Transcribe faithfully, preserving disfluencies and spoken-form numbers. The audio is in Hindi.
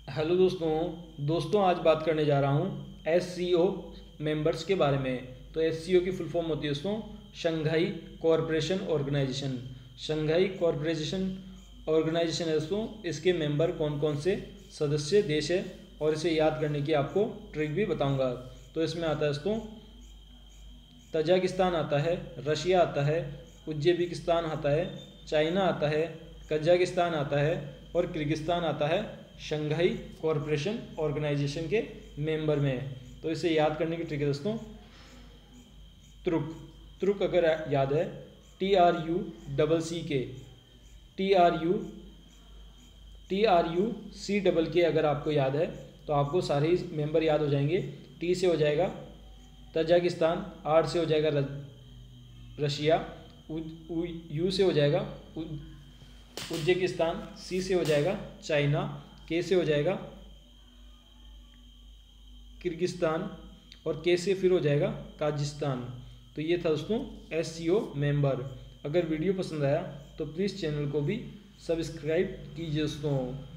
हेलो दोस्तों दोस्तों आज बात करने जा रहा हूँ एस सी ओ मेंबर्स के बारे में। तो एस सी ओ की फुल फॉर्म होती है दोस्तों Shanghai cooperation organisation. Shanghai cooperation organisation है दोस्तों, इसके मेंबर कौन कौन से सदस्य देश है और इसे याद करने की आपको ट्रिक भी बताऊंगा। तो इसमें आता है दोस्तों तजाकिस्तान आता है, रशिया आता है, उज्बेकिस्तान आता है, चाइना आता है, कजाकिस्तान आता है और किर्गिस्तान आता है शंघाई कॉरपोरेशन ऑर्गेनाइजेशन के मेंबर में। तो इसे याद करने की ट्रिक है दोस्तों त्रुक। त्रुक अगर याद है T R U double C K, T R U T R U C double K अगर आपको याद है तो आपको सारे ही मेंबर याद हो जाएंगे। टी से हो जाएगा तजाकिस्तान, आर से हो जाएगा रशिया, यू से हो जाएगा उज्बेकिस्तान, सी से हो जाएगा चाइना, के से हो जाएगा किर्गिस्तान और के से फिर हो जाएगा काजिस्तान। तो ये था दोस्तों एस सी ओ मेंबर। अगर वीडियो पसंद आया तो प्लीज़ चैनल को भी सब्सक्राइब कीजिए दोस्तों।